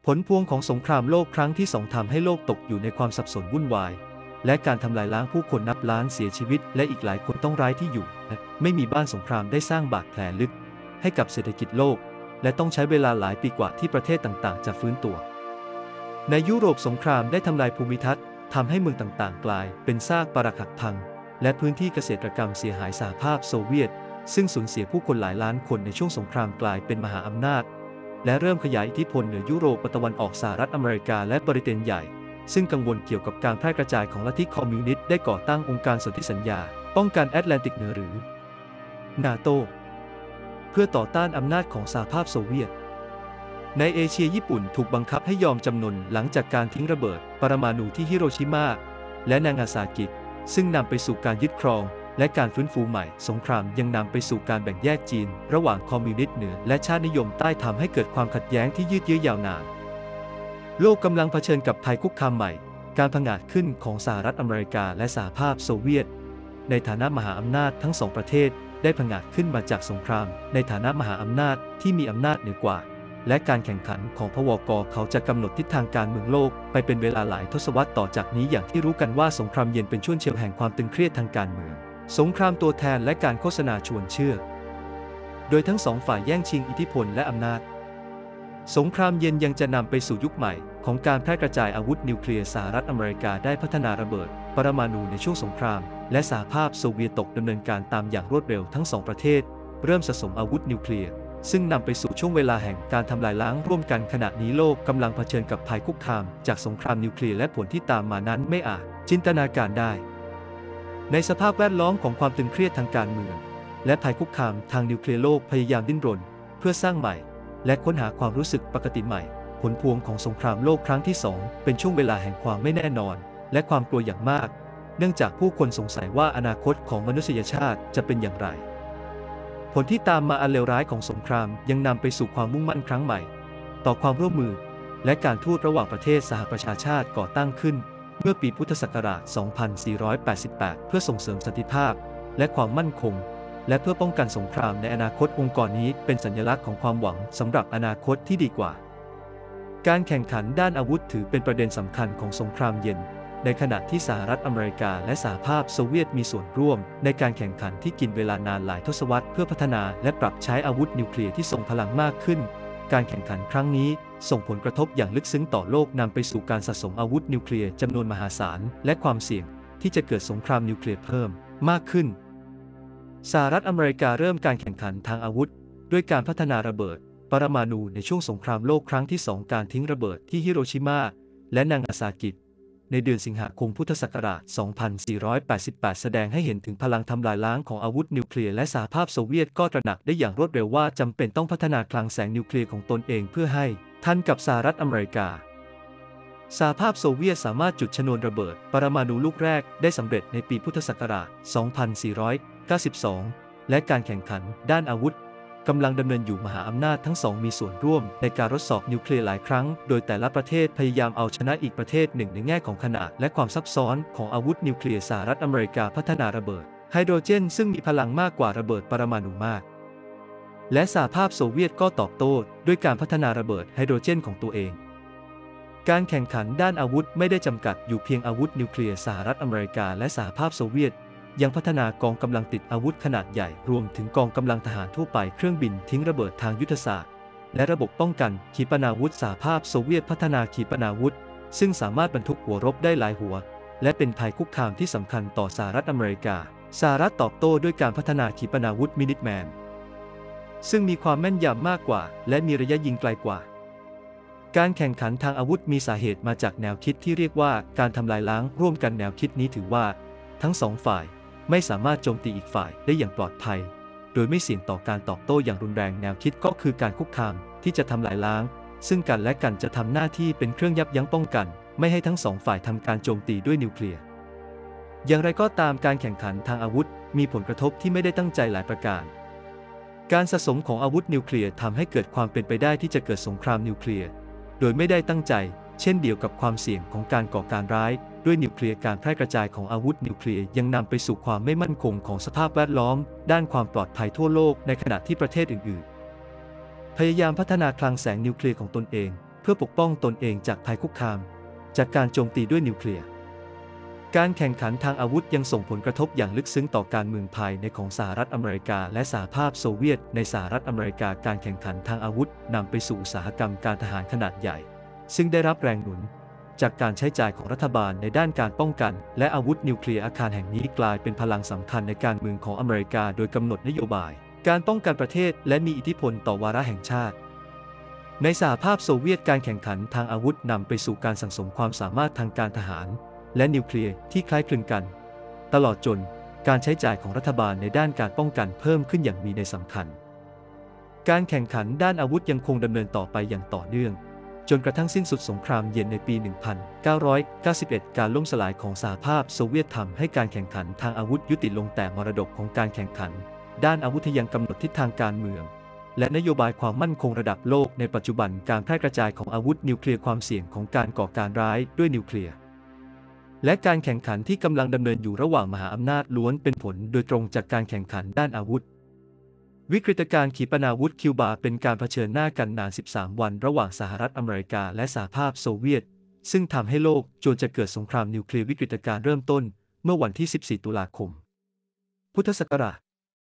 ลพวงของสงครามโลกครั้งที่ 2ทำให้โลกตกอยู่ในความสับสนวุ่นวายและการทำลายล้างผู้คนนับล้านเสียชีวิตและอีกหลายคนต้องไร้ที่อยู่ไม่มีบ้านสงครามได้สร้างบาดแผลลึกให้กับเศรษฐกิจโลกและต้องใช้เวลาหลายปีกว่าที่ประเทศต่างๆจะฟื้นตัวในยุโรปสงครามได้ทำลายภูมิทัศน์ทำให้เมืองต่างๆกลายเป็นซากปรักหักพังและพื้นที่เกษตรกรรมเสียหายสหภาพโซเวียตซึ่งสูญเสียผู้คนหลายล้านคนในช่วงสงครามกลายเป็นมหาอำนาจและเริ่มขยายอิทธิพลเหนือยุโรปตะวันออกสหรัฐอเมริกาและบริเตนใหญ่ซึ่งกังวลเกี่ยวกับการแพร่กระจายของลัทธิคอมมิวนิสต์ได้ก่อตั้งองค์การสนธิสัญญาป้องกันแอตแลนติกเหนือหรือนาโตเพื่อต่อต้านอำนาจของสหภาพโซเวียตในเอเชียญี่ปุ่นถูกบังคับให้ยอมจำนนหลังจากการทิ้งระเบิดปรมาณูที่ฮิโรชิมาและนางาซากิซึ่งนำไปสู่การยึดครองและการฟื้นฟูใหม่สงครามยังนำไปสู่การแบ่งแยกจีนระหว่างคอมมิวนิสต์เหนือและชาตินิยมใต้ทำให้เกิดความขัดแย้งที่ยืดเยื้อยาวนานโลกกำลังเผชิญกับภัยคุกคามใหม่การผงาดขึ้นของสหรัฐอเมริกาและสหภาพโซเวียตในฐานะมหาอำนาจทั้งสองประเทศได้ผงาดขึ้นมาจากสงครามในฐานะมหาอำนาจที่มีอำนาจเหนือกว่าและการแข่งขันของพวก.เขาจะกำหนดทิศทางการเมืองโลกไปเป็นเวลาหลายทศวรรษต่อจากนี้อย่างที่รู้กันว่าสงครามเย็นเป็นช่วงเฉียวแห่งความตึงเครียดทางการเมืองสงครามตัวแทนและการโฆษณาชวนเชื่อโดยทั้งสองฝ่ายแย่งชิงอิทธิพลและอำนาจสงครามเย็นยังจะนำไปสู่ยุคใหม่ของการแพร่กระจายอาวุธนิวเคลียร์สหรัฐอเมริกาได้พัฒนาระเบิดปรมาณูในช่วงสงครามและสหภาพโซเวียตดำเนินการตามอย่างรวดเร็วทั้งสองประเทศเริ่มสะสมอาวุธนิวเคลียร์ซึ่งนำไปสู่ช่วงเวลาแห่งการทำลายล้างร่วมกันขณะนี้โลกกำลังเผชิญกับภัยคุกคามจากสงครามนิวเคลียร์และผลที่ตามมานั้นไม่อาจจินตนาการได้ในสภาพแวดล้อมของความตึงเครียดทางการเมืองและภัยคุกคามทางนิวเคลียร์โลกพยายามดิ้นรนเพื่อสร้างใหม่และค้นหาความรู้สึกปกติใหม่ผลพวงของสงครามโลกครั้งที่ 2เป็นช่วงเวลาแห่งความไม่แน่นอนและความกลัวอย่างมากเนื่องจากผู้คนสงสัยว่าอนาคตของมนุษยชาติจะเป็นอย่างไรผลที่ตามมาอันเลวร้ายของสงครามยังนำไปสู่ความมุ่งมั่นครั้งใหม่ต่อความร่วมมือและการทูตระหว่างประเทศสหประชาชาติก่อตั้งขึ้นเมื่อปีพุทธศักราช 2488 เพื่อส่งเสริมสันติภาพและความมั่นคงและเพื่อป้องกันสงครามในอนาคตองค์กรนี้เป็นสัญลักษณ์ของความหวังสำหรับอนาคตที่ดีกว่าการแข่งขันด้านอาวุธถือเป็นประเด็นสำคัญของสงครามเย็นในขณะที่สหรัฐอเมริกาและสหภาพโซเวียตมีส่วนร่วมในการแข่งขันที่กินเวลานานหลายทศวรรษเพื่อพัฒนาและปรับใช้อาวุธนิวเคลียร์ที่ทรงพลังมากขึ้นการแข่งขันครั้งนี้ส่งผลกระทบอย่างลึกซึ้งต่อโลกนำไปสู่การสะสมอาวุธนิวเคลียร์จำนวนมหาศาลและความเสี่ยงที่จะเกิดสงครามนิวเคลียร์เพิ่มมากขึ้นสหรัฐอเมริกาเริ่มการแข่งขันทางอาวุธด้วยการพัฒนาระเบิดปรมาณูในช่วงสงครามโลกครั้งที่ 2การทิ้งระเบิดที่ฮิโรชิมาและนางาซากิในเดือนสิงหาคมพุทธศักราช 2488 แสดงให้เห็นถึงพลังทำลายล้างของอาวุธนิวเคลียร์และสหภาพโซเวียตก็ตระหนักได้อย่างรวดเร็วว่าจำเป็นต้องพัฒนาคลังแสงนิวเคลียร์ของตนเองเพื่อให้ทันกับสหรัฐอเมริกาสหภาพโซเวียตสามารถจุดชนวนระเบิดปรมาณูลูกแรกได้สำเร็จในปีพุทธศักราช 2492 และการแข่งขันด้านอาวุธกำลังดำเนินอยู่มหาอำนาจทั้งสองมีส่วนร่วมในการทดสอบนิวเคลียร์หลายครั้งโดยแต่ละประเทศพยายามเอาชนะอีกประเทศหนึ่งในแง่ของขนาดและความซับซ้อนของอาวุธนิวเคลียร์สหรัฐอเมริกาพัฒนาระเบิดไฮโดรเจนซึ่งมีพลังมากกว่าระเบิดปรมาณูมากและสหภาพโซเวียตก็ตอบโต้ด้วยการพัฒนาระเบิดไฮโดรเจนของตัวเองการแข่งขันด้านอาวุธไม่ได้จำกัดอยู่เพียงอาวุธนิวเคลียร์สหรัฐอเมริกาและสหภาพโซเวียตยังพัฒนากองกำลังติดอาวุธขนาดใหญ่รวมถึงกองกำลังทหารทั่วไปเครื่องบินทิ้งระเบิดทางยุทธศาสตร์และระบบป้องกันขีปนาวุธสหภาพโซเวียตพัฒนาขีปนาวุธซึ่งสามารถบรรทุกหัวรบได้หลายหัวและเป็นภัยคุกคามที่สำคัญต่อสหรัฐอเมริกาสหรัฐตอบโต้ด้วยการพัฒนาขีปนาวุธมินิทแมนซึ่งมีความแม่นยำมากกว่าและมีระยะยิงไกลกว่าการแข่งขันทางอาวุธมีสาเหตุมาจากแนวคิดที่เรียกว่าการทำลายล้างร่วมกันแนวคิดนี้ถือว่าทั้งสองฝ่ายไม่สามารถโจมตีอีกฝ่ายได้อย่างปลอดภัยโดยไม่เสี่ยงต่อการตอบโต้อย่างรุนแรงแนวคิดก็คือการคุกคามที่จะทำลายล้างซึ่งกันและกันจะทำหน้าที่เป็นเครื่องยับยั้งป้องกันไม่ให้ทั้งสองฝ่ายทำการโจมตีด้วยนิวเคลียร์อย่างไรก็ตามการแข่งขันทางอาวุธมีผลกระทบที่ไม่ได้ตั้งใจหลายประการการสะสมของอาวุธนิวเคลียร์ทำให้เกิดความเป็นไปได้ที่จะเกิดสงครามนิวเคลียร์โดยไม่ได้ตั้งใจเช่นเดียวกับความเสี่ยงของการก่อการร้ายด้วยนิวเคลียร์การแพร่กระจายของอาวุธนิวเคลียร์ยังนำไปสู่ความไม่มั่นคงของสภาพแวดล้อมด้านความปลอดภัยทั่วโลกในขณะที่ประเทศอื่นๆพยายามพัฒนาคลังแสงนิวเคลียร์ของตนเองเพื่อปกป้องตนเองจากภัยคุกคามจากการโจมตีด้วยนิวเคลียร์การแข่งขันทางอาวุธยังส่งผลกระทบอย่างลึกซึ้งต่อการเมืองภายในของสหรัฐอเมริกาและสหภาพโซเวียตในสหรัฐอเมริกาการแข่งขันทางอาวุธนำไปสู่อุตสาหกรรมการทหารขนาดใหญ่ซึ่งได้รับแรงหนุนจากการใช้จ่ายของรัฐบาลในด้านการป้องกันและอาวุธนิวเคลียร์อาคารแห่งนี้กลายเป็นพลังสำคัญในการเมืองของอเมริกาโดยกำหนดนโยบายการป้องกันประเทศและมีอิทธิพลต่อวาระแห่งชาติในสหภาพโซเวียตการแข่งขันทางอาวุธนำไปสู่การสั่งสมความสามารถทางการทหารและนิวเคลียร์ที่คล้ายคลึงกันตลอดจนการใช้จ่ายของรัฐบาลในด้านการป้องกันเพิ่มขึ้นอย่างมีนัยสำคัญการแข่งขันด้านอาวุธยังคงดำเนินต่อไปอย่างต่อเนื่องจนกระทั่งสิ้นสุดสงครามเย็นในปี 1991 การล่มสลายของสหภาพโซเวียตทำให้การแข่งขันทางอาวุธยุติลงแต่มรดกของการแข่งขันด้านอาวุธยังกำหนดทิศทางการเมืองและนโยบายความมั่นคงระดับโลกในปัจจุบันการแพร่กระจายของอาวุธนิวเคลียร์ความเสี่ยงของการก่อการร้ายด้วยนิวเคลียร์และการแข่งขันที่กำลังดำเนินอยู่ระหว่างมหาอำนาจล้วนเป็นผลโดยตรงจากการแข่งขันด้านอาวุธวิกฤตการณ์ขีปนาวุธคิวบาเป็นการเผชิญหน้ากันนาน 13 วันระหว่างสหรัฐอเมริกาและสหภาพโซเวียตซึ่งทำให้โลกจวนจะเกิดสงครามนิวเคลียร์วิกฤตการณ์เริ่มต้นเมื่อวันที่ 14 ตุลาคม พุทธศักราช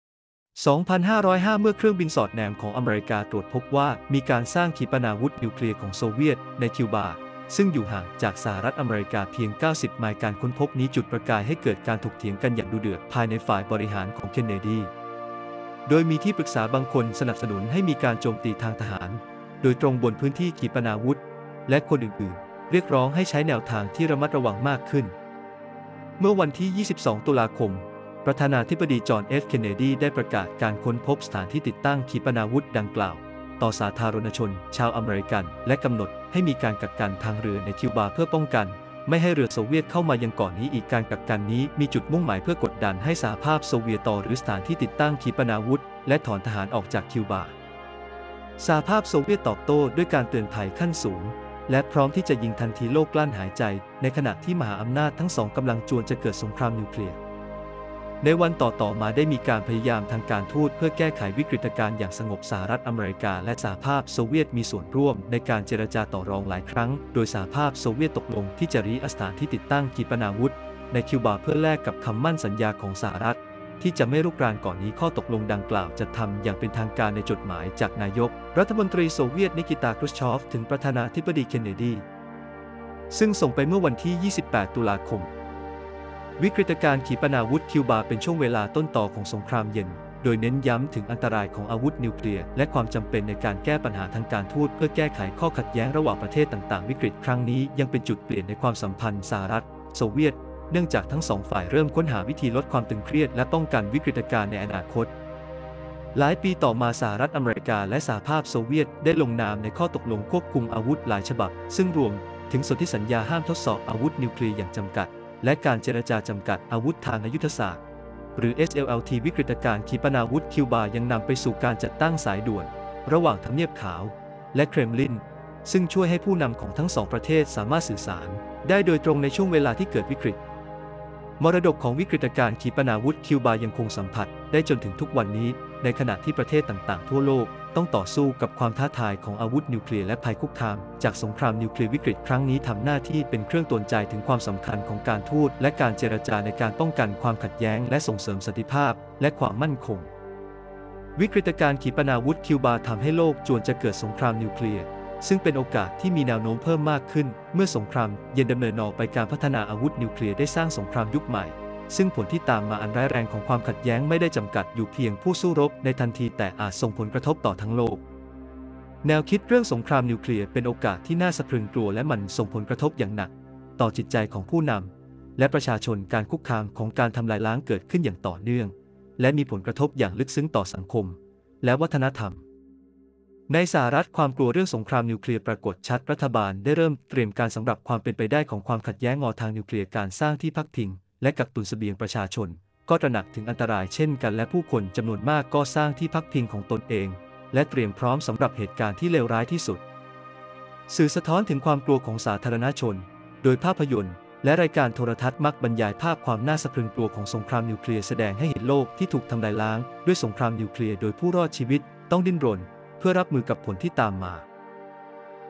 2505 เมื่อเครื่องบินสอดแนมของอเมริกาตรวจพบว่ามีการสร้างขีปนาวุธนิวเคลียร์ของโซเวียตในคิวบาซึ่งอยู่ห่างจากสหรัฐอเมริกาเพียง 90 ไมล์การค้นพบนี้จุดประกายให้เกิดการถกเถียงกันอย่างดุเดือดภายในฝ่ายบริหารของเคนเนดีโดยมีที่ปรึกษาบางคนสนับสนุนให้มีการโจมตีทางทหารโดยตรงบนพื้นที่ขีปนาวุธและคนอื่นๆเรียกร้องให้ใช้แนวทางที่ระมัดระวังมากขึ้นเมื่อวันที่ 22 ตุลาคมประธานาธิบดีจอห์น เอฟ เคนเนดีได้ประกาศการค้นพบสถานที่ติดตั้งขีปนาวุธดังกล่าวต่อสาธารณชนชาวอเมริกันและกำหนดให้มีการกักกันทางเรือในคิวบาเพื่อป้องกันไม่ให้เรือโซเวียตเข้ามายังเกาะนี้อีกการกักกันนี้มีจุดมุ่งหมายเพื่อกดดันให้สหภาพโซเวียตต่อหรือสถานที่ติดตั้งขีปนาวุธและถอนทหารออกจากคิวบาสหภาพโซเวียตตอบโต้ด้วยการเตือนภัยขั้นสูงและพร้อมที่จะยิงทันทีโลกกลั้นหายใจในขณะที่มหาอำนาจทั้งสองกำลังจวนจะเกิดสงครามนิวเคลียร์ในวันต่อมาได้มีการพยายามทางการทูตเพื่อแก้ไขวิกฤตการณ์อย่างสงบสหรัฐอเมริกาและสหภาพโซเวียตมีส่วนร่วมในการเจรจาต่อรองหลายครั้งโดยสหภาพโซเวียตตกลงที่จะริสถานที่ติดตั้งขีปนาวุธในคิวบาเพื่อแลกกับคำมั่นสัญญาของสหรัฐที่จะไม่รุกรานก่อนนี้ข้อตกลงดังกล่าวจะทำอย่างเป็นทางการในจดหมายจากนายกรัฐมนตรีโซเวียตนิกิตา ครุชชอฟถึงประธานาธิบดีเคนเนดีซึ่งส่งไปเมื่อวันที่ 28 ตุลาคมวิกฤตการณ์ขีปนาวุธคิวบาเป็นช่วงเวลาต้นต่อของสงครามเย็นโดยเน้นย้ำถึงอันตรายของอาวุธนิวเคลียร์และความจำเป็นในการแก้ปัญหาทางการทูตเพื่อแก้ไขข้อขัดแย้งระหว่างประเทศต่างๆวิกฤตครั้งนี้ยังเป็นจุดเปลี่ยนในความสัมพันธ์สหรัฐโซเวียตเนื่องจากทั้งสองฝ่ายเริ่มค้นหาวิธีลดความตึงเครียดและป้องกันวิกฤตการณ์ในอนาคตหลายปีต่อมาสหรัฐอเมริกาและสหภาพโซเวียตได้ลงนามในข้อตกลงควบคุมอาวุธหลายฉบับซึ่งรวมถึงสนธิสัญญาห้ามทดสอบอาวุธนิวเคลียร์อย่างจำกัดและการเจรจาจำกัดอาวุธทางยุทธศาสตร์หรือ SLLT วิกฤตการณ์ขีปนาวุธคิวบายังนำไปสู่การจัดตั้งสายด่วนระหว่างทำเนียบขาวและเครมลินซึ่งช่วยให้ผู้นำของทั้งสองประเทศสามารถสื่อสารได้โดยตรงในช่วงเวลาที่เกิดวิกฤตมรดกของวิกฤตการณ์ขีปนาวุธคิวบายังคงสัมผัสได้จนถึงทุกวันนี้ในขณะที่ประเทศต่างๆทั่วโลกต้องต่อสู้กับความท้าทายของอาวุธนิวเคลียร์และภัยคุกคามจากสงครามนิวเคลียร์วิกฤตครั้งนี้ทำหน้าที่เป็นเครื่องเตือนใจถึงความสำคัญของการทูตและการเจรจาในการป้องกันความขัดแย้งและส่งเสริมสันติภาพและความมั่นคงวิกฤตการณ์ขีปนาวุธคิวบาทำให้โลกจวนจะเกิดสงครามนิวเคลียร์ซึ่งเป็นโอกาสที่มีแนวโน้มเพิ่มมากขึ้นเมื่อสงครามเย็นดำเนินต่อไปการพัฒนาอาวุธนิวเคลียร์ได้สร้างสงครามยุคใหม่ซึ่งผลที่ตามมาอันร้ายแรงของความขัดแย้งไม่ได้จำกัดอยู่เพียงผู้สู้รบในทันทีแต่อาจส่งผลกระทบต่อทั้งโลกแนวคิดเรื่องสงครามนิวเคลียร์เป็นโอกาสที่น่าสะพรึงกลัวและมันส่งผลกระทบอย่างหนักต่อจิตใจของผู้นำและประชาชนการคุกคามของการทำลายล้างเกิดขึ้นอย่างต่อเนื่องและมีผลกระทบอย่างลึกซึ้งต่อสังคมและวัฒนธรรมในสหรัฐความกลัวเรื่องสงครามนิวเคลียร์ปรากฏชัดรัฐบาลได้เริ่มเตรียมการสำหรับความเป็นไปได้ของความขัดแย้งทางนิวเคลียร์การสร้างที่พักพิงและกักตุนเสบียงประชาชนก็ตระหนักถึงอันตรายเช่นกันและผู้คนจำนวนมากก็สร้างที่พักพิงของตนเองและเตรียมพร้อมสำหรับเหตุการณ์ที่เลวร้ายที่สุดสื่อสะท้อนถึงความกลัวของสาธารณชนโดยภาพยนตร์และรายการโทรทัศน์มักบรรยายภาพความน่าสะพรึงกลัวของสงครามนิวเคลียร์แสดงให้เห็นโลกที่ถูกทำลายล้างด้วยสงครามนิวเคลียร์โดยผู้รอดชีวิตต้องดิ้นรนเพื่อรับมือกับผลที่ตามมา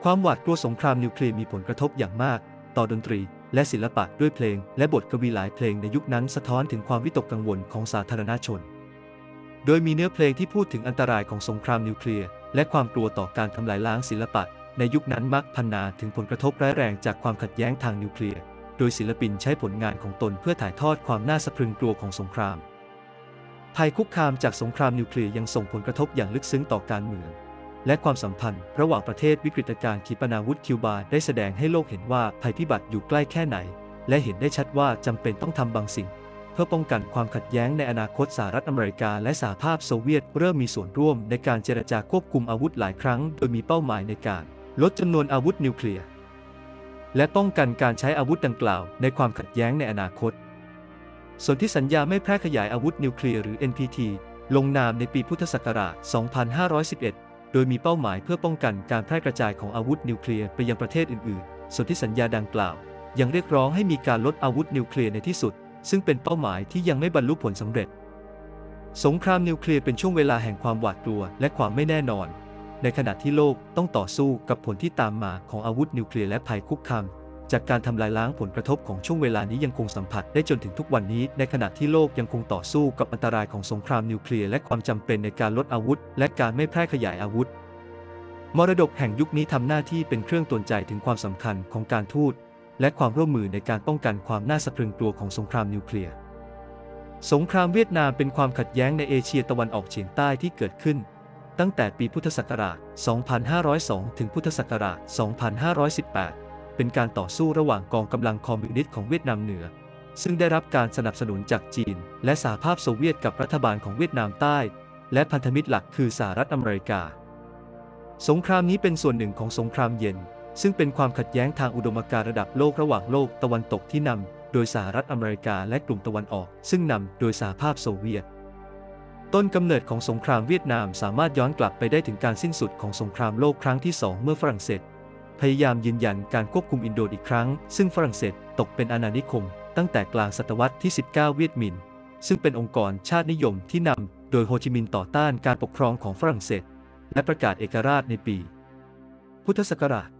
ความหวาดกลัวสงครามนิวเคลียร์มีผลกระทบอย่างมากต่อดนตรีและศิลปะด้วยเพลงและบทกวีหลายเพลงในยุคนั้นสะท้อนถึงความวิตกกังวลของสาธารณชนโดยมีเนื้อเพลงที่พูดถึงอันตรายของสงครามนิวเคลียร์และความกลัวต่อการทำลายล้างศิลปะในยุคนั้นมักพรรณนาถึงผลกระทบร้ายแรงจากความขัดแย้งทางนิวเคลียร์โดยศิลปินใช้ผลงานของตนเพื่อถ่ายทอดความน่าสะพรึงกลัวของสงครามภัยคุกคามจากสงครามนิวเคลียร์ยังส่งผลกระทบอย่างลึกซึ้งต่อการเมืองและความสัมพันธ์ระหว่างประเทศวิกฤตการณ์ขีปนาวุธคิวบาได้แสดงให้โลกเห็นว่าภัยพิบัติอยู่ใกล้แค่ไหนและเห็นได้ชัดว่าจำเป็นต้องทำบางสิ่งเพื่อป้องกันความขัดแย้งในอนาคตสหรัฐอเมริกาและสหภาพโซเวียตเริ่มมีส่วนร่วมในการเจรจาควบคุมอาวุธหลายครั้งโดยมีเป้าหมายในการลดจำนวนอาวุธนิวเคลียร์และป้องกันการใช้อาวุธดังกล่าวในความขัดแย้งในอนาคตสนธิสัญญาไม่แพร่ขยายอาวุธนิวเคลียร์หรือ NPT ลงนามในปีพุทธศักราช 2511 โดยมีเป้าหมายเพื่อป้องกันการแพร่กระจายของอาวุธนิวเคลียร์ไปยังประเทศอื่นๆสนธิสัญญาดังกล่าวยังเรียกร้องให้มีการลดอาวุธนิวเคลียร์ในที่สุดซึ่งเป็นเป้าหมายที่ยังไม่บรรลุผลสำเร็จสงครามนิวเคลียร์เป็นช่วงเวลาแห่งความหวาดกลัวและความไม่แน่นอนในขณะที่โลกต้องต่อสู้กับผลที่ตามมาของอาวุธนิวเคลียร์และภัยคุกคามจากการทำลายล้างผลกระทบของช่วงเวลานี้ยังคงสัมผัสได้จนถึงทุกวันนี้ในขณะที่โลกยังคงต่อสู้กับอันตรายของสงครามนิวเคลียร์และความจำเป็นในการลดอาวุธและการไม่แพร่ขยายอาวุธมรดกแห่งยุคนี้ทำหน้าที่เป็นเครื่องเตือนใจถึงความสำคัญของการทูตและความร่วมมือในการป้องกันความน่าสะพรึงกลัวของสงครามนิวเคลียร์สงครามเวียดนามเป็นความขัดแย้งในเอเชียตะวันออกเฉียงใต้ที่เกิดขึ้นตั้งแต่ปีพุทธศักราช 2502 ถึงพุทธศักราช 2518 เป็นการต่อสู้ระหว่างกองกำลังคอมมิวนิสต์ของเวียดนามเหนือซึ่งได้รับการสนับสนุนจากจีนและสหภาพโซเวียตกับรัฐบาลของเวียดนามใต้และพันธมิตรหลักคือสหรัฐอเมริกาสงครามนี้เป็นส่วนหนึ่งของสงครามเย็นซึ่งเป็นความขัดแย้งทางอุดมการณ์ระดับโลกระหว่างโลกตะวันตกที่นำโดยสหรัฐอเมริกาและกลุ่มตะวันออกซึ่งนำโดยสหภาพโซเวียตต้นกำเนิดของสงครามเวียดนามสามารถย้อนกลับไปได้ถึงการสิ้นสุดของสงครามโลกครั้งที่ 2 เมื่อฝรั่งเศสพยายามยืนยันการควบคุมอินโดอีกครั้งซึ่งฝรั่งเศสตกเป็นอาณานิคมตั้งแต่กลางศตวรรษที่ 19 เวียดมินซึ่งเป็นองค์กรชาตินิยมที่นำโดยโฮจิมินห์ต่อต้านการปกครองของฝรั่งเศสและประกาศเอกราชในปีพุทธศักราช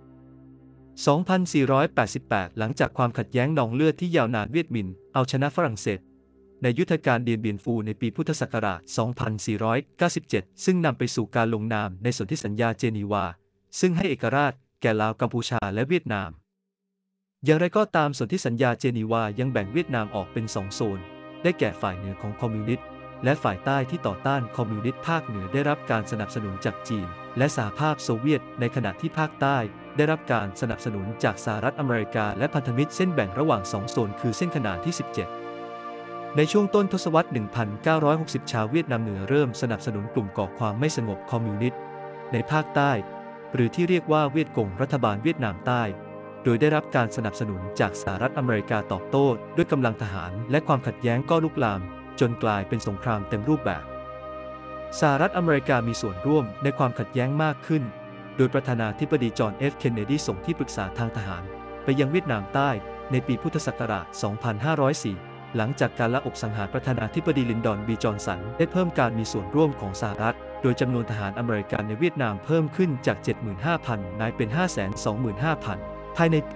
2488 หลังจากความขัดแย้งนองเลือดที่ยาวนานเวียดมินเอาชนะฝรั่งเศสในยุทธการเดียนเบียนฟูในปีพุทธศักราช 2497 ซึ่งนำไปสู่การลงนามในสนธิสัญญาเจนีวาซึ่งให้เอกราชแก่ลาวกัมพูชาและเวียดนามอย่างไรก็ตามสนธิสัญญาเจนีวายังแบ่งเวียดนามออกเป็น2 โซนได้แก่ฝ่ายเหนือของคอมมิวนิสต์และฝ่ายใต้ที่ต่อต้านคอมมิวนิสต์ภาคเหนือได้รับการสนับสนุนจากจีนและสหภาพโซเวียตในขณะที่ภาคใต้ได้รับการสนับสนุนจากสหรัฐอเมริกาและพันธมิตรเส้นแบ่งระหว่าง2 โซนคือเส้นขนานที่ 17 ในช่วงต้นทศวรรษ 1960 ชาวเวียดนามเหนือเริ่มสนับสนุนกลุ่มก่อความไม่สงบคอมมิวนิสต์ในภาคใต้หรือที่เรียกว่าเวียดกงรัฐบาลเวียดนามใต้โดยได้รับการสนับสนุนจากสหรัฐอเมริกาตอบโต้ด้วยกำลังทหารและความขัดแย้งก็ลุกลามจนกลายเป็นสงครามเต็มรูปแบบสหรัฐอเมริกามีส่วนร่วมในความขัดแย้งมากขึ้นโดยประธานาธิบดีจอห์น เอฟ เคนเนดีส่งที่ปรึกษาทางทหารไปยังเวียดนามใต้ในปีพุทธศักราช 2504 หลังจากการละอบสังหารประธานาธิบดีลินดอน บี จอห์นสันได้เพิ่มการมีส่วนร่วมของสหรัฐโดยจำนวนทหารอเมริกันในเวียดนามเพิ่มขึ้นจาก 75,000 นายเป็น 525,000 ภายในปี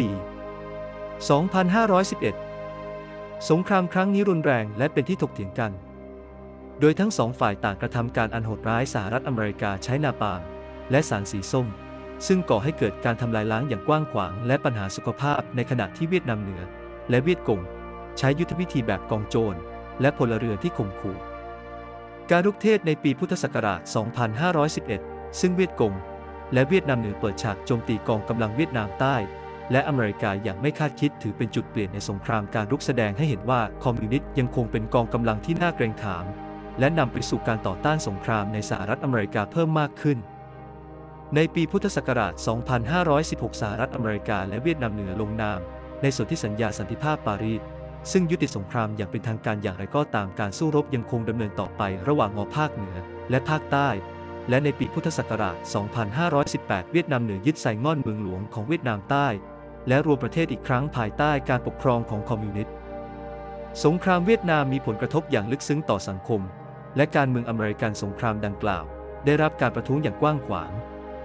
2511 สงครามครั้งนี้รุนแรงและเป็นที่ถกเถียงกันโดยทั้ง2 ฝ่ายต่างกระทำการอันโหดร้ายสหรัฐอเมริกาใช้นาปาล์มและสารสีส้มซึ่งก่อให้เกิดการทำลายล้างอย่างกว้างขวางและปัญหาสุขภาพในขณะที่เวียดนามเหนือและเวียดกงใช้ยุทธวิธีแบบกองโจรและพลเรือนที่ข่มขู่การรุกเทศในปีพุทธศักราช 2511 ซึ่งเวียดกงและเวียดนามเหนือเปิดฉากโจมตีกองกำลังเวียดนามใต้และอเมริกาอย่างไม่คาดคิดถือเป็นจุดเปลี่ยนในสงครามการรุกแสดงให้เห็นว่าคอมมิวนิสต์ยังคงเป็นกองกำลังที่น่าเกรงขามและนำไปสู่การต่อต้านสงครามในสหรัฐอเมริกาเพิ่มมากขึ้นในปีพุทธศักราช 2516 สหรัฐอเมริกาและเวียดนามเหนือลงนามในสนธิสัญญาสันติภาพปารีสซึ่งยุติสงครามอย่างเป็นทางการอย่างไรก็ตามการสู้รบยังคงดำเนินต่อไประหว่างภาคเหนือและภาคใต้และในปีพุทธศักราช 2518 เวียดนามเหนือยึดไซง่อนเมืองหลวงของเวียดนามใต้และรวมประเทศอีกครั้งภายใต้การปกครองของคอมมิวนิสต์สงครามเวียดนามมีผลกระทบอย่างลึกซึ้งต่อสังคมและการเมืองอเมริกันสงครามดังกล่าวได้รับการประท้วงอย่างกว้างขวาง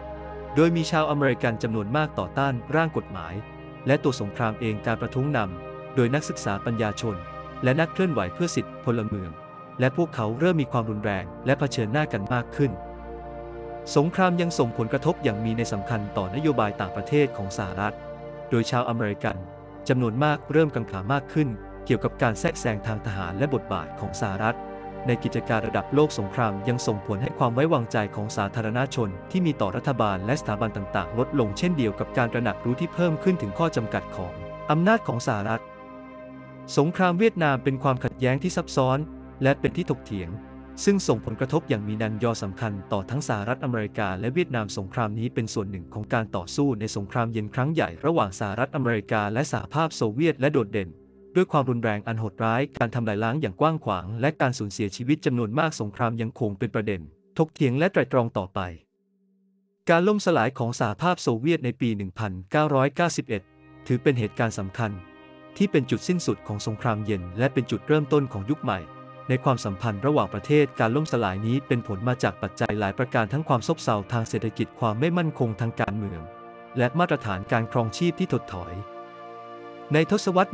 โดยมีชาวอเมริกันจำนวนมากต่อต้านร่างกฎหมายและตัวสงครามเองการประท้วงนำโดยนักศึกษาปัญญาชนและนักเคลื่อนไหวเพื่อสิทธิพลเมืองและพวกเขาเริ่มมีความรุนแรงและเผชิญหน้ากันมากขึ้นสงครามยังส่งผลกระทบอย่างมีนัยสำคัญต่อนโยบายต่างประเทศของสหรัฐโดยชาวอเมริกันจำนวนมากเริ่มกังขามากขึ้นเกี่ยวกับการแทรกแซงทางทหารและบทบาทของสหรัฐในกิจการระดับโลกสงครามยังส่งผลให้ความไว้วางใจของสาธารณชนที่มีต่อรัฐบาลและสถาบันต่างๆลดลงเช่นเดียวกับการตระหนักรู้ที่เพิ่มขึ้นถึงข้อจำกัดของอำนาจของสหรัฐสงครามเวียดนามเป็นความขัดแย้งที่ซับซ้อนและเป็นที่ถกเถียงซึ่งส่งผลกระทบอย่างมีนัยยะสำคัญต่อทั้งสหรัฐอเมริกาและเวียดนามสงครามนี้เป็นส่วนหนึ่งของการต่อสู้ในสงครามเย็นครั้งใหญ่ระหว่างสหรัฐอเมริกาและสหภาพโซเวียตและโดดเด่นด้วยความรุนแรงอันโหดร้ายการทำลายล้างอย่างกว้างขวางและการสูญเสียชีวิตจำนวนมากสงครามยังคงเป็นประเด็นถกเถียงและไตร่ตรองต่อไปการล่มสลายของสหภาพโซเวียตในปี 1991 ถือเป็นเหตุการณ์สำคัญที่เป็นจุดสิ้นสุดของสงครามเย็นและเป็นจุดเริ่มต้นของยุคใหม่ในความสัมพันธ์ระหว่างประเทศการล่มสลายนี้เป็นผลมาจากปัจจัยหลายประการทั้งความซบเซาทางเศรษฐกิจความไม่มั่นคงทางการเมืองและมาตรฐานการครองชีพที่ถดถอยในทศวรรษ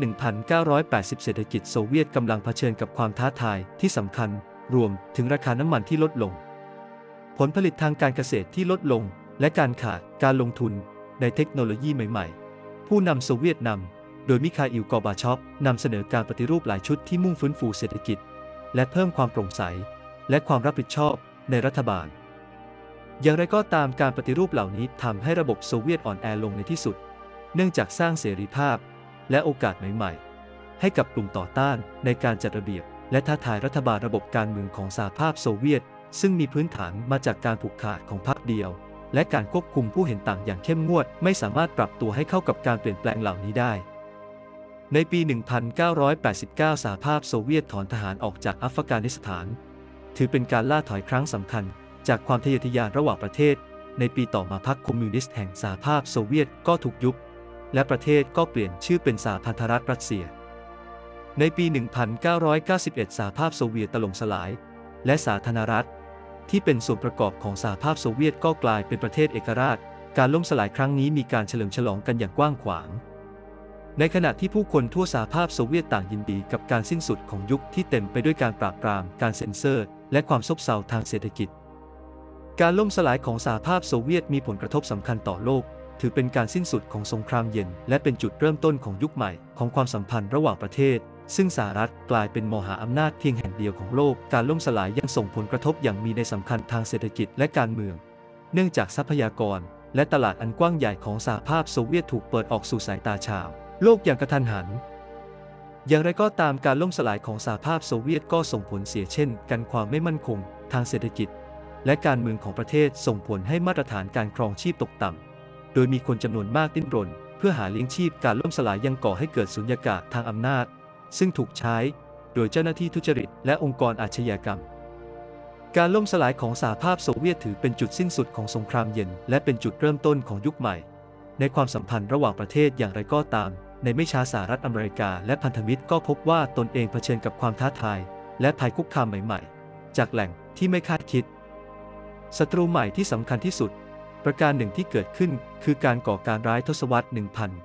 1980 เศรษฐกิจโซเวียตกำลังเผชิญกับความท้าทายที่สำคัญรวมถึงราคาน้ำมันที่ลดลงผลผลิตทางการเกษตรที่ลดลงและการขาดการลงทุนในเทคโนโลยีใหม่ๆผู้นำโซเวียตนำโดยมิคาอิล กอร์บาชอฟนำเสนอการปฏิรูปหลายชุดที่มุ่งฟื้นฟูเศรษฐกิจและเพิ่มความโปร่งใสและความรับผิดชอบในรัฐบาลอย่างไรก็ตามการปฏิรูปเหล่านี้ทำให้ระบบโซเวียตอ่อนแอลงในที่สุดเนื่องจากสร้างเสรีภาพและโอกาสใหม่ๆให้กับกลุ่มต่อต้านในการจัดระเบียบและท้าทายรัฐบาลระบบการเมืองของสหภาพโซเวียตซึ่งมีพื้นฐานมาจากการผูกขาดของพรรคเดียวและการควบคุมผู้เห็นต่างอย่างเข้มงวดไม่สามารถปรับตัวให้เข้ากับการเปลี่ยนแปลงเหล่านี้ได้ในปี 1989 สหภาพโซเวียตถอนทหารออกจากอัฟกานิสถานถือเป็นการล่าถอยครั้งสำคัญจากความทะเยอทะยานระหว่างประเทศในปีต่อมาพรรคคอมมิวนิสต์แห่งสหภาพโซเวียตก็ถูกยุบและประเทศก็เปลี่ยนชื่อเป็นสหพันธรัฐรัสเซียในปี 1991 สหภาพโซเวียตถล่มสลายและสาธารณรัฐที่เป็นส่วนประกอบของสหภาพโซเวียตก็กลายเป็นประเทศเอกราชการล่มสลายครั้งนี้มีการเฉลิมฉลองกันอย่างกว้างขวางในขณะที่ผู้คนทั่วสหภาพโซเวียตต่างยินดีกับการสิ้นสุดของยุคที่เต็มไปด้วยการปราบปรามการเซ็นเซอร์และความซบเซาทางเศรษฐกิจการล่มสลายของสหภาพโซเวียตมีผลกระทบสำคัญต่อโลกถือเป็นการสิ้นสุดของสงครามเย็นและเป็นจุดเริ่มต้นของยุคใหม่ของความสัมพันธ์ระหว่างประเทศซึ่งสหรัฐกลายเป็นมหาอำนาจเพียงแห่งเดียวของโลกการล่มสลายยังส่งผลกระทบอย่างมีนัยสำคัญทางเศรษฐกิจและการเมืองเนื่องจากทรัพยากรและตลาดอันกว้างใหญ่ของสหภาพโซเวียตถูกเปิดออกสู่สายตาชาวโลกอย่างกระทันหันอย่างไรก็ตามการล่มสลายของสหภาพโซเวียตก็ส่งผลเสียเช่นกันความไม่มั่นคงทางเศรษฐกิจและการเมืองของประเทศส่งผลให้มาตรฐานการครองชีพตกต่ำโดยมีคนจำนวนมากดิ้นรนเพื่อหาเลี้ยงชีพการล่มสลายยังก่อให้เกิดสุญญากาศทางอำนาจซึ่งถูกใช้โดยเจ้าหน้าที่ทุจริตและองค์กรอาชญากรรมการล่มสลายของสหภาพโซเวียตถือเป็นจุดสิ้นสุดของสงครามเย็นและเป็นจุดเริ่มต้นของยุคใหม่ในความสัมพันธ์ระหว่างประเทศอย่างไรก็ตามในไม่ช้าสหรัฐอเมริกาและพันธมิตรก็พบว่าตนเองเผชิญกับความท้าทายและภัยคุกคามใหม่ๆจากแหล่งที่ไม่คาดคิดศัตรูใหม่ที่สำคัญที่สุดประการหนึ่งที่เกิดขึ้นคือการก่อการร้ายทศวรรษ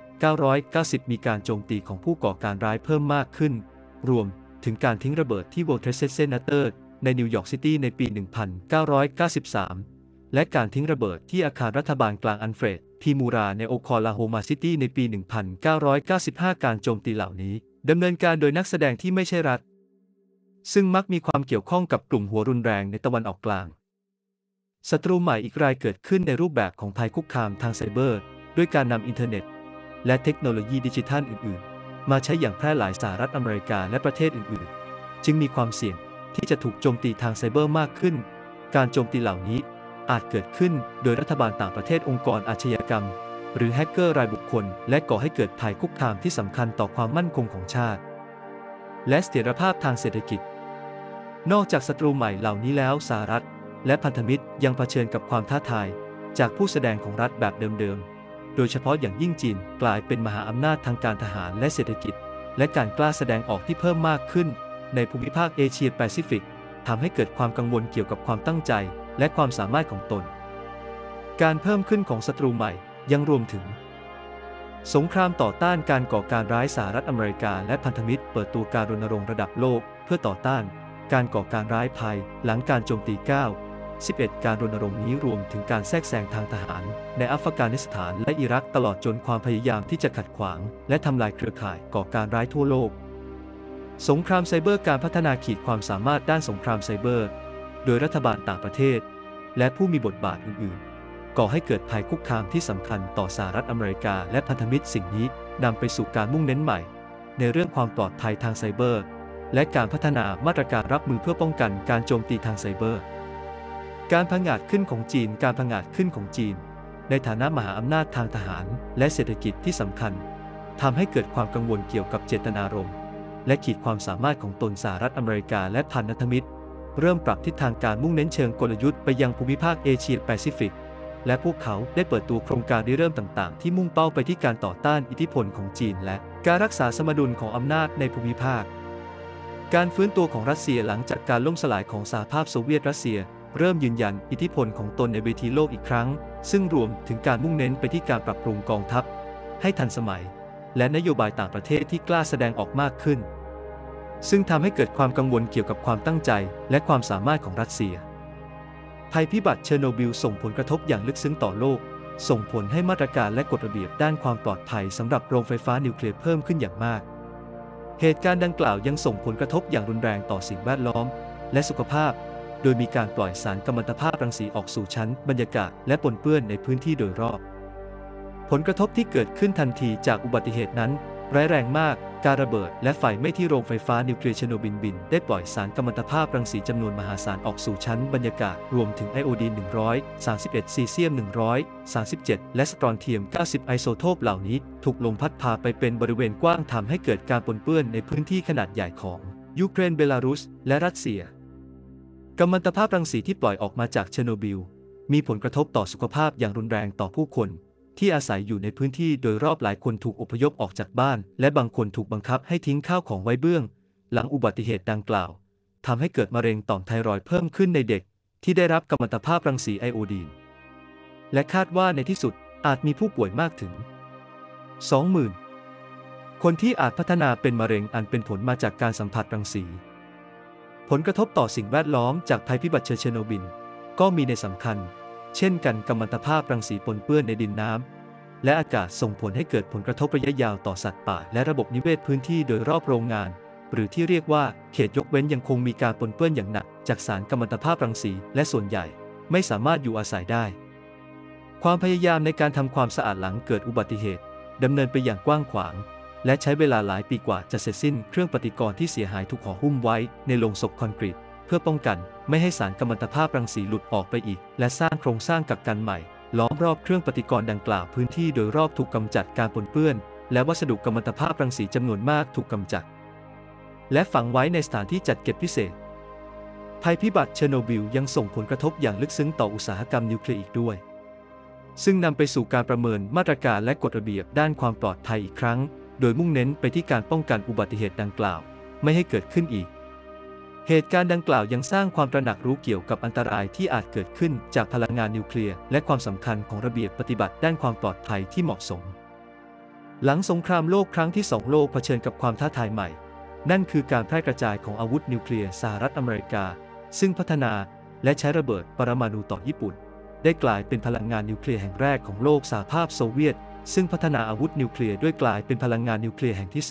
1990 มีการโจมตีของผู้ก่อการร้ายเพิ่มมากขึ้นรวมถึงการทิ้งระเบิดที่ World Trade Center ในนิวยอร์กซิตี้ในปี 1993 และการทิ้งระเบิดที่อาคารรัฐบาลกลางอันเฟรดพีมูราในโอคลาโฮมาซิตี้ในปี 1995 การโจมตีเหล่านี้ดำเนินการโดยนักแสดงที่ไม่ใช่รัฐซึ่งมักมีความเกี่ยวข้องกับกลุ่มหัวรุนแรงในตะวันออกกลางศัตรูใหม่อีกรายเกิดขึ้นในรูปแบบของภัยคุกคามทางไซเบอร์ด้วยการนำอินเทอร์เน็ตและเทคโนโลยีดิจิทัลอื่นๆมาใช้อย่างแพร่หลายสหรัฐอเมริกาและประเทศอื่นๆจึงมีความเสี่ยงที่จะถูกโจมตีทางไซเบอร์มากขึ้นการโจมตีเหล่านี้อาจเกิดขึ้นโดยรัฐบาลต่างประเทศองค์กรอาชญากรรมหรือแฮกเกอร์รายบุคคลและก่อให้เกิดภัยคุกคามที่สำคัญต่อความมั่นคงของชาติและเสถียรภาพทางเศรษฐกิจนอกจากศัตรูใหม่เหล่านี้แล้วสหรัฐและพันธมิตรยังเผชิญกับความท้าทายจากผู้แสดงของรัฐแบบเดิมๆโดยเฉพาะอย่างยิ่งจีนกลายเป็นมหาอำนาจทางการทหารและเศรษฐกิจและการกล้าแสดงออกที่เพิ่มมากขึ้นในภูมิภาคเอเชียแปซิฟิกทำให้เกิดความกังวลเกี่ยวกับความตั้งใจและความสามารถของตนการเพิ่มขึ้นของศัตรูใหม่ยังรวมถึงสงครามต่อต้านการก่อการร้ายสหรัฐอเมริกาและพันธมิตรเปิดตัวการรณรงค์ระดับโลกเพื่อต่อต้านการก่อการร้ายภายหลังการโจมตี 9/11 การรณรงค์นี้รวมถึงการแทรกแซงทางทหารในอัฟกานิสถานและอิรักตลอดจนความพยายามที่จะขัดขวางและทำลายเครือข่ายก่อการร้ายทั่วโลกสงครามไซเบอร์การพัฒนาขีดความสามารถด้านสงครามไซเบอร์โดยรัฐบาลต่างประเทศและผู้มีบทบาทอื่นๆก่อให้เกิดภัยคุกคามที่สำคัญต่อสหรัฐอเมริกาและพันธมิตรสิ่งนี้นำไปสู่การมุ่งเน้นใหม่ในเรื่องความปลอดภัยทางไซเบอร์และการพัฒนามาตรการรับมือเพื่อป้องกันการโจมตีทางไซเบอร์การผงาดขึ้นของจีนการผงาดขึ้นของจีนในฐานะมหาอำนาจทางทหารและเศรษฐกิจที่สำคัญทำให้เกิดความกังวลเกี่ยวกับเจตนารมณ์และขีดความสามารถของตนสหรัฐอเมริกาและพันธมิตรเริ่มปรับทิศทางการมุ่งเน้นเชิงกลยุทธ์ไปยังภูมิภาคเอเชียแปซิฟิกและพวกเขาได้เปิดตัวโครงการริเริ่มต่างๆที่มุ่งเป้าไปที่การต่อต้านอิทธิพลของจีนและการรักษาสมดุลของอำนาจในภูมิภาคการฟื้นตัวของรัสเซียหลังจากการล่มสลายของสหภาพโซเวียตรัสเซียเริ่มยืนยันอิทธิพลของตนในเวทีโลกอีกครั้งซึ่งรวมถึงการมุ่งเน้นไปที่การปรับปรุงกองทัพให้ทันสมัยและนโยบายต่างประเทศที่กล้าแสดงออกมากขึ้นซึ่งทำให้เกิดความกังวลเกี่ยวกับความตั้งใจและความสามารถของรัสเซียภัยพิบัติเชอร์โนบิลส่งผลกระทบอย่างลึกซึ้งต่อโลกส่งผลให้มาตรการและกฎระเบียบด้านความปลอดภัยสำหรับโรงไฟฟ้านิวเคลียร์เพิ่มขึ้นอย่างมากเหตุการณ์ดังกล่าวยังส่งผลกระทบอย่างรุนแรงต่อสิ่งแวดล้อมและสุขภาพโดยมีการปล่อยสารกัมมันตภาพรังสีออกสู่ชั้นบรรยากาศและปนเปื้อนในพื้นที่โดยรอบผลกระทบที่เกิดขึ้นทันทีจากอุบัติเหตุนั้นร้ายแรงมากการระเบิดและไฟไหม้ที่โรงไฟฟ้านิวเคลียร์เชอร์โนบิลได้ปล่อยสารกัมมันตภาพรังสีจำนวนมหาศาลออกสู่ชั้นบรรยากาศรวมถึงไอโอดีน131ซีเซียม137และสตรอนเทียม90ไอโซโทปเหล่านี้ถูกลมพัดพาไปเป็นบริเวณกว้างทำให้เกิดการปนเปื้อนในพื้นที่ขนาดใหญ่ของยูเครนเบลารุสและรัสเซียกัมมันตภาพรังสีที่ปล่อยออกมาจากเชอร์โนบิลมีผลกระทบต่อสุขภาพอย่างรุนแรงต่อผู้คนที่อาศัยอยู่ในพื้นที่โดยรอบหลายคนถูกอพยพออกจากบ้านและบางคนถูกบังคับให้ทิ้งข้าวของไว้เบื้องหลังอุบัติเหตุดังกล่าวทำให้เกิดมะเร็งต่อมไทรอยด์เพิ่มขึ้นในเด็กที่ได้รับกัมมันตภาพรังสีไอโอดีนและคาดว่าในที่สุดอาจมีผู้ป่วยมากถึง 20,000 คนที่อาจพัฒนาเป็นมะเร็งอันเป็นผลมาจากการสัมผัสรังสีผลกระทบต่อสิ่งแวดล้อมจากภัยพิบัติเชอร์โนบิลก็มีในสำคัญเช่นกันกัมมันตภาพรังสีปนเปื้อนในดินน้ำและอากาศส่งผลให้เกิดผลกระทบระยะยาวต่อสัตว์ป่าและระบบนิเวศพื้นที่โดยรอบโรงงานหรือที่เรียกว่าเขตยกเว้นยังคงมีการปนเปื้อนอย่างหนักจากสารกัมมันตภาพรังสีและส่วนใหญ่ไม่สามารถอยู่อาศัยได้ความพยายามในการทำความสะอาดหลังเกิดอุบัติเหตุดำเนินไปอย่างกว้างขวางและใช้เวลาหลายปีกว่าจะเสร็จสิ้นเครื่องปฏิกรณ์ที่เสียหายถูกห่อหุ้มไว้ในโลงศพคอนกรีตเพื่อป้องกันไม่ให้สารกัมมันตภาพรังสีหลุดออกไปอีกและสร้างโครงสร้างกักกันใหม่ล้อมรอบเครื่องปฏิกรณ์ดังกล่าวพื้นที่โดยรอบถูกกำจัดการปนเปื้อนและวัสดุกัมมันตภาพรังสีจำนวนมากถูกกำจัดและฝังไว้ในสถานที่จัดเก็บพิเศษภัยพิบัติเชอร์โนบิลยังส่งผลกระทบอย่างลึกซึ้งต่ออุตสาหกรรมนิวเคลียร์อีกด้วยซึ่งนำไปสู่การประเมินมาตรการและกฎระเบียบด้านความปลอดภัยอีกครั้งโดยมุ่งเน้นไปที่การป้องกันอุบัติเหตุดังกล่าวไม่ให้เกิดขึ้นอีกเหตุการณ์ดังกล่าวยังสร้างความตระหนักรู้เกี่ยวกับอันตรายที่อาจเกิดขึ้นจากพลังงานนิวเคลียร์และความสำคัญของระเบียบปฏิบัติด้านความปลอดภัยที่เหมาะสมหลังสงครามโลกครั้งที่2โลกเผชิญกับความท้าทายใหม่นั่นคือการแพร่กระจายของอาวุธนิวเคลียร์สหรัฐอเมริกาซึ่งพัฒนาและใช้ระเบิดปรมาณูต่อญี่ปุ่นได้กลายเป็นพลังงานนิวเคลียร์แห่งแรกของโลกสหภาพโซเวียตซึ่งพัฒนาอาวุธนิวเคลียร์ด้วยกลายเป็นพลังงานนิวเคลียร์แห่งที่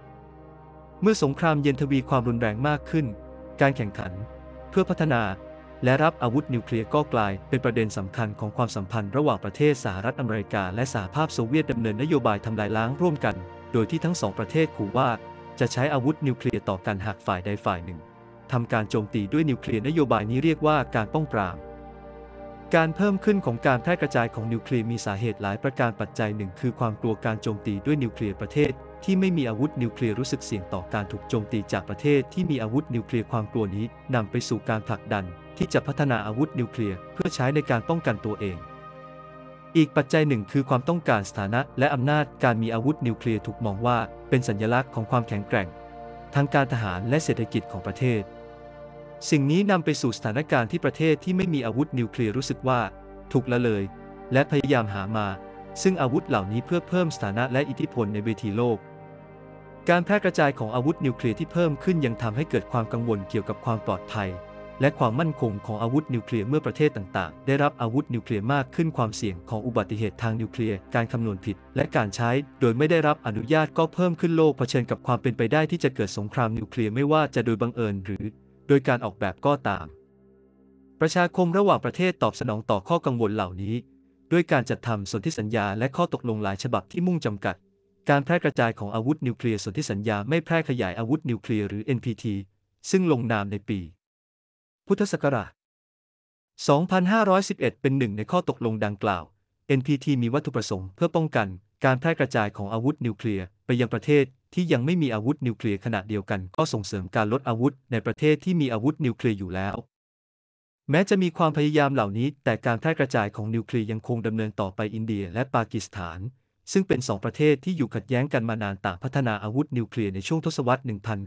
2เมื่อสงครามเย็นทวีความรุนแรงมากขึ้นการแข่งขันเพื่อพัฒนาและรับอาวุธนิวเคลียร์ก็กลายเป็นประเด็นสำคัญของความสัมพันธ์ระหว่างประเทศสหรัฐอเมริกาและสหภาพโซเวียตดำเนินนโยบายทำลายล้างร่วมกันโดยที่ทั้งสองประเทศขู่ว่าจะใช้อาวุธนิวเคลียร์ต่อกันหากฝ่ายใดฝ่ายหนึ่งทำการโจมตีด้วยนิวเคลียร์นโยบายนี้เรียกว่าการป้องปรามการเพิ่มขึ้นของการแพร่กระจายของนิวเคลียร์มีสาเหตุหลายประการปัจจัยหนึ่งคือความกลัวการโจมตีด้วยนิวเคลียร์ประเทศที่ไม่มีอาวุธนิวเคลียร์รู้สึกเสี่ยงต่อการถูกโจมตีจากประเทศที่มีอาวุธนิวเคลียร์ความกลัวนี้นำไปสู่การผลักดันที่จะพัฒนาอาวุธนิวเคลียร์เพื่อใช้ในการป้องกันตัวเองอีกปัจจัยหนึ่งคือความต้องการสถานะและอำนาจการมีอาวุธนิวเคลียร์ถูกมองว่าเป็นสัญลักษณ์ของความแข็งแกร่งทางการทหารและเศรษฐกิจของประเทศสิ่งนี้นำไปสู่สถานการณ์ที่ประเทศที่ไม่มีอาวุธนิวเคลียร์รู้สึกว่าถูกละเลยและพยายามหามาซึ่งอาวุธเหล่านี้เพื่อเพิ่มสถานะและอิทธิพลในเวทีโลกการแพร่กระจายของอาวุธนิวเคลียร์ที่เพิ่มขึ้นยังทำให้เกิดความกังวลเกี่ยวกับความปลอดภัยและความมั่นคงของอาวุธนิวเคลียร์เมื่อประเทศต่างๆได้รับอาวุธนิวเคลียร์มากขึ้นความเสี่ยงของอุบัติเหตุทางนิวเคลียร์การคำนวณผิดและการใช้โดยไม่ได้รับอนุญาตก็เพิ่มขึ้นโลกเผชิญกับความเป็นไปได้ที่จะเกิดสงครามนิวเคลียร์ไม่ว่าจะโดยบังเอิญหรือโดยการออกแบบก็ตามประชาคมระหว่างประเทศตอบสนองต่อข้อกังวลเหล่านี้ด้วยการจัดทำสนธิสัญญาและข้อตกลงหลายฉบับที่มุ่งจำกัดการแพร่กระจายของอาวุธนิวเคลียร์สนธิสัญญาไม่แพร่ขยายอาวุธนิวเคลียร์หรือ NPT ซึ่งลงนามในปีพุทธศักราช 2511 เป็นหนึ่งในข้อตกลงดังกล่าว NPT มีวัตถุประสงค์เพื่อป้องกันการแพร่กระจายของอาวุธนิวเคลียร์ไปยังประเทศที่ยังไม่มีอาวุธนิวเคลียร์ขณะเดียวกันก็ส่งเสริมการลดอาวุธในประเทศที่มีอาวุธนิวเคลียร์อยู่แล้วแม้จะมีความพยายามเหล่านี้แต่การแพร่กระจายของนิวเคลียร์ยังคงดำเนินต่อไปอินเดียและปากีสถานซึ่งเป็นสองประเทศที่อยู่ขัดแย้งกันมานานต่างพัฒนาอาวุธนิวเคลียร์ในช่วงทศวรรษ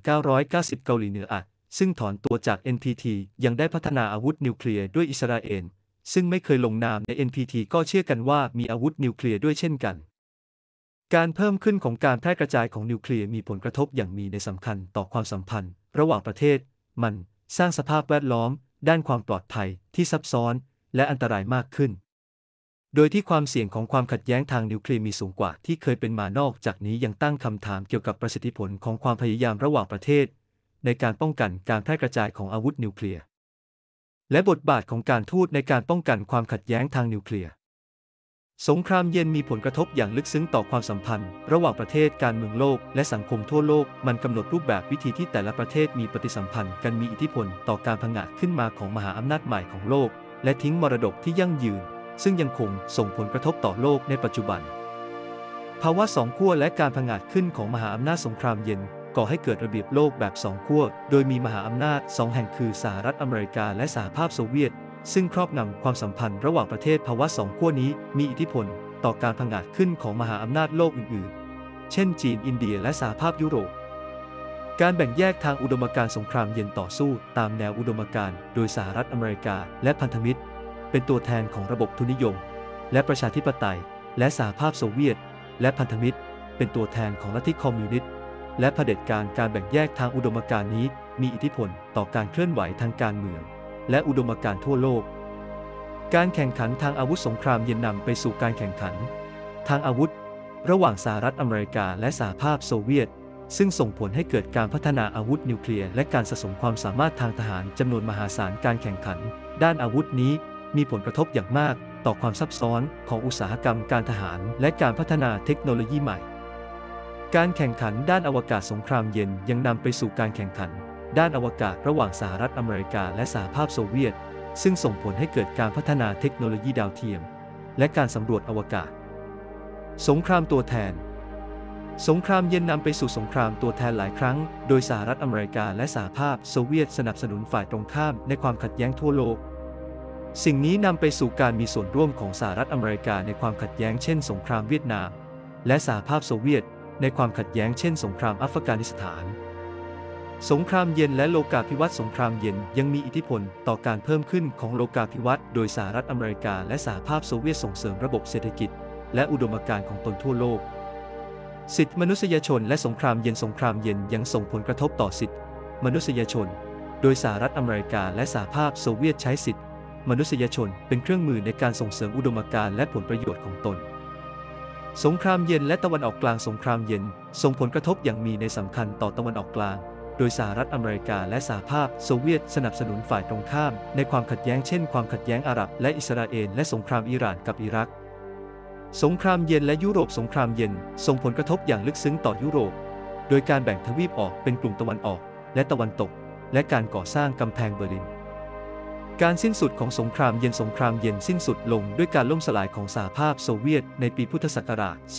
1990 เกาหลีเหนือซึ่งถอนตัวจาก NPT ยังได้พัฒนาอาวุธนิวเคลียร์ด้วยอิสราเอลซึ่งไม่เคยลงนามใน NPT ก็เชื่อกันว่ามีอาวุธนิวเคลียร์ด้วยเช่นกันการเพิ่มขึ้นของการแพร่กระจายของนิวเคลียร์มีผลกระทบอย่างมีนัยสำคัญต่อความสัมพันธ์ระหว่างประเทศมันสร้างสภาพแวดล้อมด้านความปลอดภัยที่ซับซ้อนและอันตรายมากขึ้นโดยที่ความเสี่ยงของความขัดแย้งทางนิวเคลียร์มีสูงกว่าที่เคยเป็นมานอกจากนี้ยังตั้งคำถามเกี่ยวกับประสิทธิผลของความพยายามระหว่างประเทศในการป้องกันการแพร่กระจายของอาวุธนิวเคลียร์และบทบาทของการทูตในการป้องกันความขัดแย้งทางนิวเคลียร์สงครามเย็นมีผลกระทบอย่างลึกซึ้งต่อความสัมพันธ์ระหว่างประเทศการเมืองโลกและสังคมทั่วโลกมันกำหนดรูปแบบวิธีที่แต่ละประเทศมีปฏิสัมพันธ์กันมีอิทธิพลต่อการผงาดขึ้นมาของมหาอำนาจใหม่ของโลกและทิ้งมรดกที่ยั่งยืนซึ่งยังคงส่งผลกระทบต่อโลกในปัจจุบันภาวะสองขั้วและการผงาดขึ้นของมหาอำนาจสงครามเย็นก่อให้เกิดระเบียบโลกแบบสองขั้วโดยมีมหาอำนาจสองแห่งคือสหรัฐอเมริกาและสหภาพโซเวียตซึ่งครอบงำความสัมพันธ์ระหว่างประเทศภาวะสองขั้วนี้มีอิทธิพลต่อการผงาดขึ้นของมหาอำนาจโลกอื่นๆเช่นจีนอินเดียและสหภาพยุโรปการแบ่งแยกทางอุดมการณ์สงครามเย็นต่อสู้ตามแนวอุดมการณ์โดยสหรัฐอเมริกาและพันธมิตรเป็นตัวแทนของระบบทุนนิยมและประชาธิปไตยและสหภาพโซเวียตและพันธมิตรเป็นตัวแทนของลัทธิคอมมิวนิสต์และเผด็จการการแบ่งแยกทางอุดมการณ์นี้มีอิทธิพลต่อการเคลื่อนไหวทางการเมืองและอุดมการณ์ทั่วโลกการแข่งขันทางอาวุธสงครามเย็นนำไปสู่การแข่งขันทางอาวุธระหว่างสหรัฐอเมริกาและสหภาพโซเวียตซึ่งส่งผลให้เกิดการพัฒนาอาวุธนิวเคลียร์และการสะสมความสามารถทางทหารจำนวนมหาศาลการแข่งขันด้านอาวุธนี้มีผลกระทบอย่างมากต่อความซับซ้อนของอุตสาหกรรมการทหารและการพัฒนาเทคโนโลยีใหม่การแข่งขันด้านอวกาศสงครามเย็นยังนำไปสู่การแข่งขันด้านอวกาศระหว่างสหรัฐอเมริกาและสหภาพโซเวียตซึ่งส่งผลให้เกิดการพัฒนาเทคโนโลยีดาวเทียมและการสำรวจอวกาศสงครามตัวแทนสงครามเย็นนำไปสู่สงครามตัวแทนหลายครั้งโดยสหรัฐอเมริกาและสหภาพโซเวียตสนับสนุนฝ่ายตรงข้ามในความขัดแย้งทั่วโลกสิ่งนี้นำไปสู่การมีส่วนร่วมของสหรัฐอเมริกาในความขัดแย้งเช่นสงครามเวียดนามและสหภาพโซเวียตในความขัดแย้งเช่นสงครามอัฟกานิสถานสงครามเย็นและโลกาภิวัตน์สงครามเย็นยังมีอิทธิพลต่อการเพิ่มขึ้นของโลกาภิวัตน์โดยสหรัฐอเมริกาและสหภาพโซเวียตส่งเสริมระบบเศรษฐกิจและอุดมการณ์ของตนทั่วโลกสิทธิมนุษยชนและสงครามเย็นยังส่งผลกระทบต่อสิทธิมนุษยชนโดยสหรัฐอเมริกาและสหภาพโซเวียตใช้สิทธิมนุษยชนเป็นเครื่องมือในการส่งเสริมอุดมการณ์และผลประโยชน์ของตนสงครามเย็นและตะวันออกกลางสงครามเย็นส่งผลกระทบอย่างมีนัยสำคัญต่อตะวันออกกลางโดยสหรัฐอเมริกาและสหภาพโซเวียตสนับสนุนฝ่ายตรงข้ามในความขัดแย้งเช่นความขัดแย้งอาหรับและอิสราเอลและสงครามอิหร่านกับอิรักสงครามเย็นและยุโรปสงครามเย็นส่งผลกระทบอย่างลึกซึ้งต่อยุโรปโดยการแบ่งทวีปออกเป็นกลุ่มตะวันออกและตะวันตกและการก่อสร้างกำแพงเบอร์ลินการสิ้นสุดของสงครามเย็นสิ้นสุดลงด้วยการล่มสลายของสหภาพโซเวียตในปีพุทธศักราช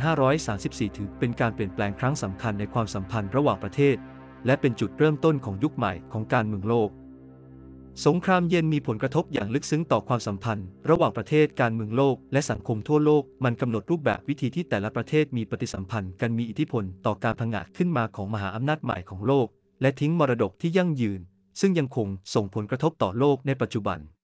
2534 ถือเป็นการเปลี่ยนแปลงครั้งสำคัญในความสัมพันธ์ระหว่างประเทศและเป็นจุดเริ่มต้นของยุคใหม่ของการเมืองโลกสงครามเย็นมีผลกระทบอย่างลึกซึ้งต่อความสัมพันธ์ระหว่างประเทศการเมืองโลกและสังคมทั่วโลกมันกำหนดรูปแบบวิธีที่แต่ละประเทศมีปฏิสัมพันธ์กันมีอิทธิพลต่อการผงาดขึ้นมาของมหาอำนาจใหม่ของโลกและทิ้งมรดกที่ยั่งยืนซึ่งยังคงส่งผลกระทบต่อโลกในปัจจุบัน